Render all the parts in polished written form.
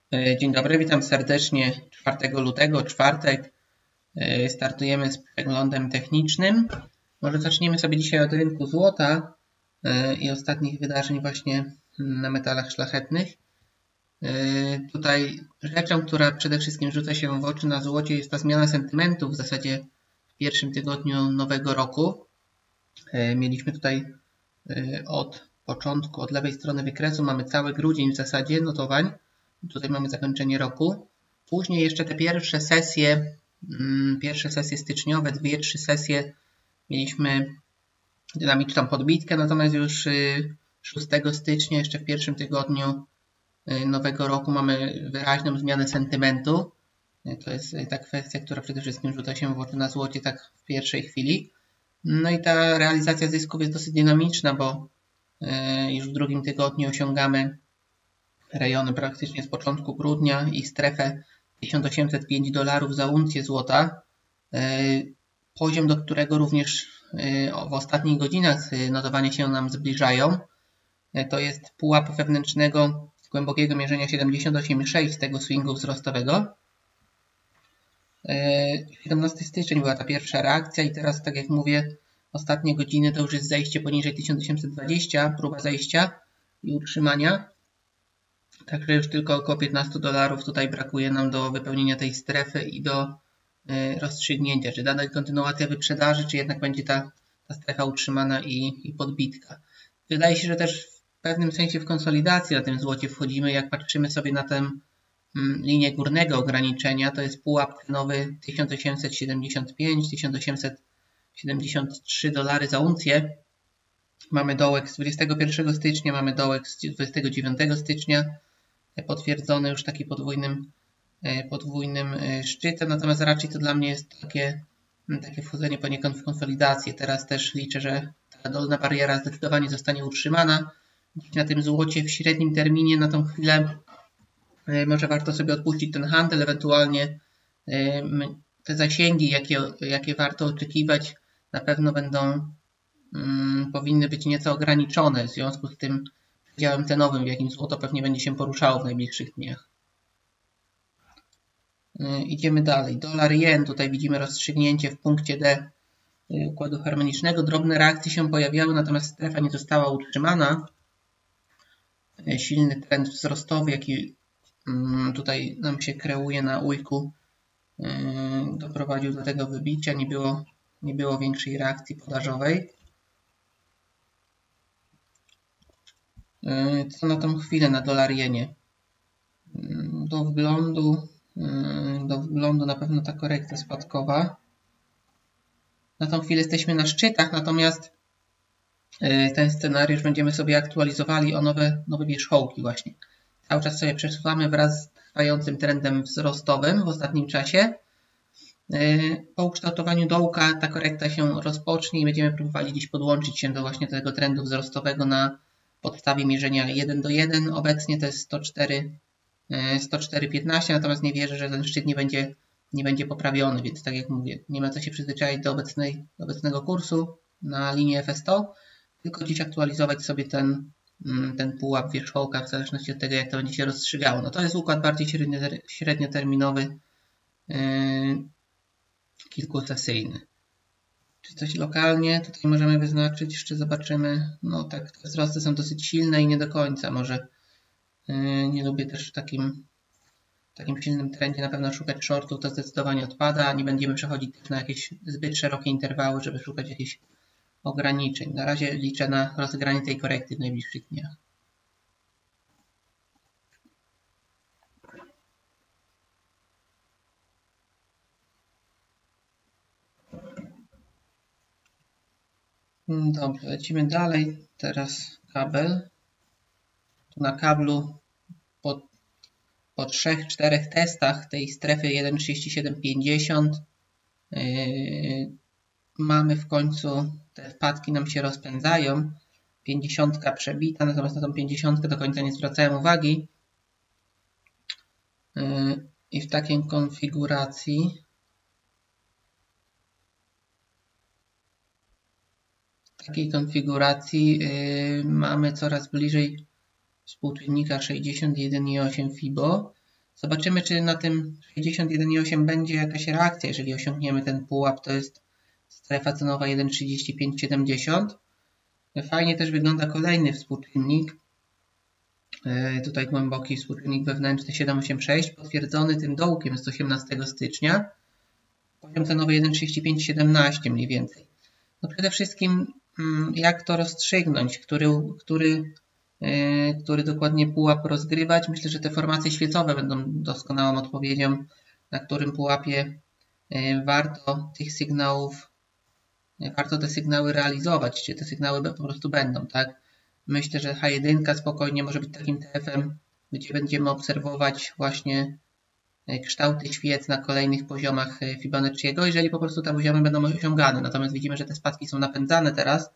Dzień dobry, witam serdecznie 4 lutego, czwartek. Startujemy z przeglądem technicznym. Może zaczniemy sobie dzisiaj od rynku złota i ostatnich wydarzeń właśnie na metalach szlachetnych. Tutaj rzeczą, która przede wszystkim rzuca się w oczy na złocie, jest ta zmiana sentymentu w zasadzie w pierwszym tygodniu nowego roku. Mieliśmy tutaj od początku, od lewej strony wykresu mamy cały grudzień w zasadzie notowań. Tutaj mamy zakończenie roku. Później jeszcze te pierwsze sesje styczniowe, 2-3 sesje mieliśmy dynamiczną podbitkę, natomiast już 6 stycznia, jeszcze w pierwszym tygodniu nowego roku mamy wyraźną zmianę sentymentu. To jest ta kwestia, która przede wszystkim rzuca się w oczy na złocie tak w pierwszej chwili. No i ta realizacja zysków jest dosyć dynamiczna, bo już w drugim tygodniu osiągamy rejony praktycznie z początku grudnia i strefę $1805 za uncję złota. Poziom, do którego również w ostatnich godzinach notowania się nam zbliżają. To jest pułap wewnętrznego głębokiego mierzenia 78,6 tego swingu wzrostowego. 17 styczeń była ta pierwsza reakcja i teraz, tak jak mówię, ostatnie godziny to już jest zejście poniżej 1820, próba zejścia i utrzymania. Także już tylko około $15 tutaj brakuje nam do wypełnienia tej strefy i do rozstrzygnięcia, czy dana kontynuacja wyprzedaży, czy jednak będzie ta strefa utrzymana i podbitka. Wydaje się, że też w pewnym sensie w konsolidację na tym złocie wchodzimy. Jak patrzymy sobie na tę linię górnego ograniczenia, to jest pułap cenowy 1875-1873 dolary za uncję. Mamy dołek z 21 stycznia, mamy dołek z 29 stycznia, potwierdzony już taki podwójnym szczytem, natomiast raczej to dla mnie jest takie wchodzenie poniekąd w konsolidację. Teraz też liczę, że ta dolna bariera zdecydowanie zostanie utrzymana. Dziś na tym złocie w średnim terminie na tą chwilę może warto sobie odpuścić ten handel, ewentualnie te zasięgi, jakie warto oczekiwać, na pewno powinny być nieco ograniczone w związku z tym przedziałem cenowym, w jakim złoto pewnie będzie się poruszało w najbliższych dniach. Idziemy dalej. Dolar-jen, tutaj widzimy rozstrzygnięcie w punkcie D układu harmonicznego. Drobne reakcje się pojawiały, natomiast strefa nie została utrzymana. Silny trend wzrostowy, jaki tutaj nam się kreuje na ujku, doprowadził do tego wybicia. Nie było większej reakcji podażowej. Co na tą chwilę na dolar-jenie? Do wglądu na pewno ta korekta spadkowa. Na tą chwilę jesteśmy na szczytach, natomiast ten scenariusz będziemy sobie aktualizowali o nowe wierzchołki właśnie. Cały czas sobie przesuwamy wraz z trwającym trendem wzrostowym w ostatnim czasie. Po ukształtowaniu dołka ta korekta się rozpocznie i będziemy próbowali gdzieś podłączyć się do właśnie tego trendu wzrostowego na podstawie mierzenia 1:1. Obecnie to jest 104,15, natomiast nie wierzę, że ten szczyt nie będzie poprawiony, więc tak jak mówię, nie ma co się przyzwyczaić do obecnego kursu na linii FS100, tylko gdzieś aktualizować sobie ten pułap wierzchołka w zależności od tego, jak to będzie się rozstrzygało. No to jest układ bardziej średnioterminowy, kilkusesyjny. Czy coś lokalnie tutaj możemy wyznaczyć? Jeszcze zobaczymy. No tak, te wzrosty są dosyć silne i nie do końca. Może nie lubię też w takim silnym trendzie na pewno szukać shortów, to zdecydowanie odpada. Nie będziemy przechodzić też na jakieś zbyt szerokie interwały, żeby szukać jakichś ograniczeń. Na razie liczę na rozegranie tej korekty w najbliższych dniach. Dobrze, lecimy dalej. Teraz kabel. Tu na kablu po 3-4 testach tej strefy 1,3750 mamy w końcu, te wpadki nam się rozpędzają. 50 przebita, natomiast na tą 50 do końca nie zwracałem uwagi. I w takiej konfiguracji mamy coraz bliżej współczynnika 61,8 FIBO. Zobaczymy, czy na tym 61,8 będzie jakaś reakcja, jeżeli osiągniemy ten pułap, to jest strefa cenowa 1,3570. Fajnie też wygląda kolejny współczynnik. Tutaj głęboki współczynnik wewnętrzny 786, potwierdzony tym dołkiem z 18 stycznia. Poziom cenowy 1,3517 mniej więcej. No przede wszystkim jak to rozstrzygnąć, który dokładnie pułap rozgrywać. Myślę, że te formacje świecowe będą doskonałą odpowiedzią, na którym pułapie warto te sygnały realizować, czy te sygnały po prostu będą, tak? Myślę, że H1 spokojnie może być takim TF-em, gdzie będziemy obserwować właśnie kształty świec na kolejnych poziomach Fibonacciego, jeżeli po prostu te poziomy będą osiągane. Natomiast widzimy, że te spadki są napędzane teraz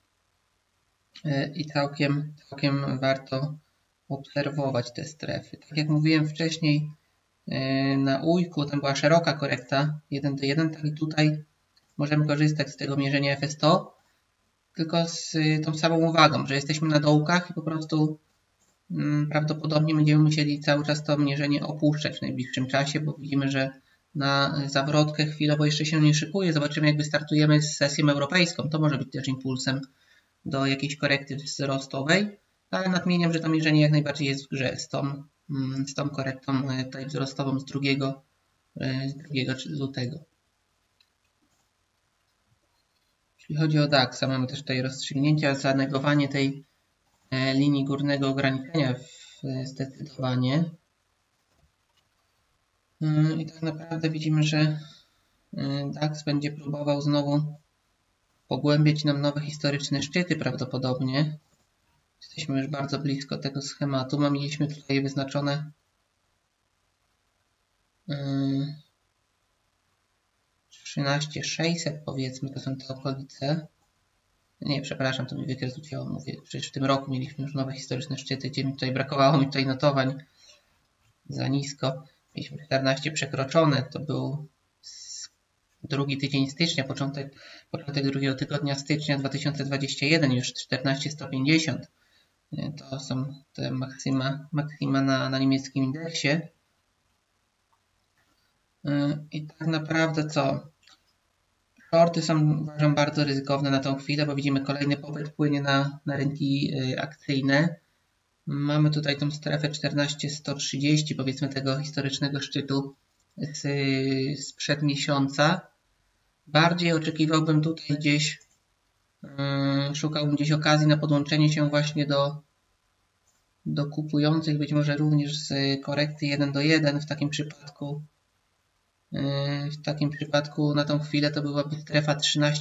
i całkiem warto obserwować te strefy. Tak jak mówiłem wcześniej, na ujku tam była szeroka korekta 1 do 1, tak i tutaj możemy korzystać z tego mierzenia FS100, tylko z tą samą uwagą, że jesteśmy na dołkach i po prostu prawdopodobnie będziemy musieli cały czas to mierzenie opuszczać w najbliższym czasie, bo widzimy, że na zawrotkę chwilowo jeszcze się nie szykuje. Zobaczymy, jak wystartujemy z sesją europejską. To może być też impulsem do jakiejś korekty wzrostowej, ale nadmieniam, że to mierzenie jak najbardziej jest w grze z tą korektą tutaj wzrostową z 2 lutego. Jeśli chodzi o DAX-a, mamy też tutaj rozstrzygnięcia, zanegowanie tej linii górnego ograniczenia zdecydowanie. I tak naprawdę widzimy, że DAX będzie próbował znowu pogłębiać nam nowe historyczne szczyty prawdopodobnie. Jesteśmy już bardzo blisko tego schematu. Mieliśmy tutaj wyznaczone 13,600 powiedzmy, to są te okolice. Nie, przepraszam, to mi wykres ucięło. Mówię, przecież w tym roku mieliśmy już nowe historyczne szczyty, gdzie brakowało mi tutaj notowań za nisko. Mieliśmy 14 przekroczone, to był drugi tydzień stycznia, początek drugiego tygodnia stycznia 2021, już 14,150. To są te maksima na niemieckim indeksie. I tak naprawdę co? Shorty są, uważam, bardzo ryzykowne na tą chwilę, bo widzimy kolejny popyt płynie na rynki akcyjne. Mamy tutaj tą strefę 14,130, powiedzmy tego historycznego szczytu sprzed miesiąca. Bardziej oczekiwałbym tutaj gdzieś, szukałbym gdzieś okazji na podłączenie się właśnie do kupujących, być może również z korekty 1 do 1. W takim przypadku na tą chwilę to byłaby strefa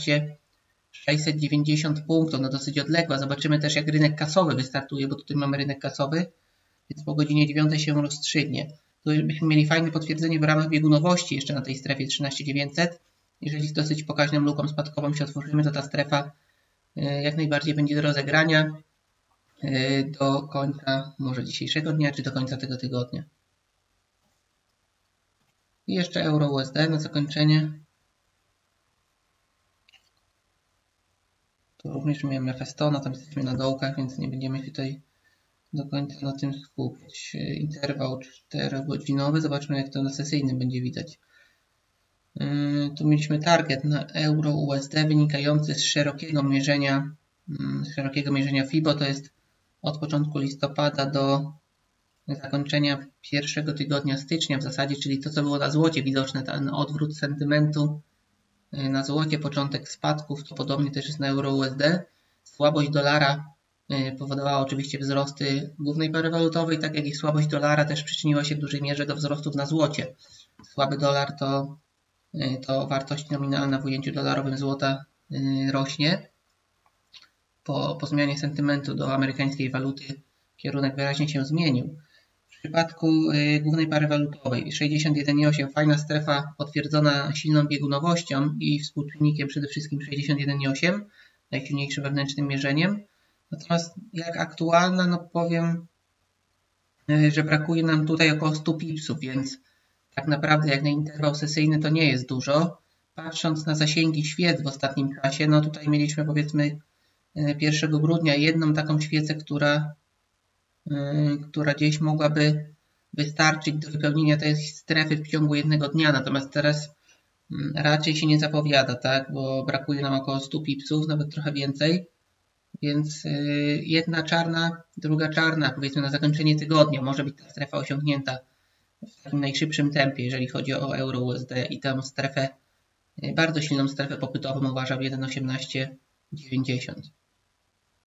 13,690 punktów, no dosyć odległa. Zobaczymy też, jak rynek kasowy wystartuje, bo tutaj mamy rynek kasowy, więc po godzinie 9 się rozstrzygnie. Tu byśmy mieli fajne potwierdzenie w ramach biegunowości jeszcze na tej strefie 13,900. Jeżeli z dosyć pokaźną luką spadkową się otworzymy, to ta strefa jak najbardziej będzie do rozegrania do końca może dzisiejszego dnia, czy do końca tego tygodnia. I jeszcze euro-USD na zakończenie. Tu również miałem FS100, natomiast jesteśmy na dołkach, więc nie będziemy się tutaj do końca na tym skupić. Interwał 4-godzinowy. Zobaczmy, jak to na sesyjnym będzie widać. Tu mieliśmy target na euro-USD wynikający z szerokiego mierzenia FIBO. To jest od początku listopada do zakończenia pierwszego tygodnia stycznia w zasadzie, czyli to, co było na złocie widoczne, ten odwrót sentymentu na złocie, początek spadków, to podobnie też jest na euro-USD. Słabość dolara powodowała oczywiście wzrosty głównej pary walutowej, tak jak i słabość dolara też przyczyniła się w dużej mierze do wzrostów na złocie. Słaby dolar to wartość nominalna w ujęciu dolarowym złota rośnie. Po zmianie sentymentu do amerykańskiej waluty kierunek wyraźnie się zmienił. W przypadku głównej pary walutowej 61,8 fajna strefa potwierdzona silną biegunowością i współczynnikiem przede wszystkim 61,8, najsilniejszym wewnętrznym mierzeniem. Natomiast jak aktualna, no powiem, że brakuje nam tutaj około 100 pipsów, więc tak naprawdę jak na interwał sesyjny to nie jest dużo. Patrząc na zasięgi świec w ostatnim czasie, no tutaj mieliśmy powiedzmy 1 grudnia jedną taką świecę, która gdzieś mogłaby wystarczyć do wypełnienia tej strefy w ciągu jednego dnia, natomiast teraz raczej się nie zapowiada, tak, bo brakuje nam około 100 pipsów, nawet trochę więcej, więc jedna czarna, druga czarna, powiedzmy na zakończenie tygodnia może być ta strefa osiągnięta w takim najszybszym tempie, jeżeli chodzi o euro-USD i tę strefę, bardzo silną strefę popytową uważam 1,1890.